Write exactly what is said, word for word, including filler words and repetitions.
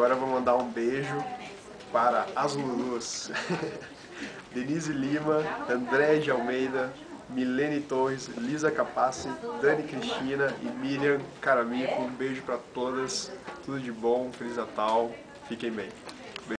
agora eu vou mandar um beijo para as Lulus. Denise Lima, André de Almeida, Milene Torres, Lisa Capassi, Dani Cristina e Miriam Caramico. Um beijo para todas, tudo de bom, Feliz Natal, fiquem bem.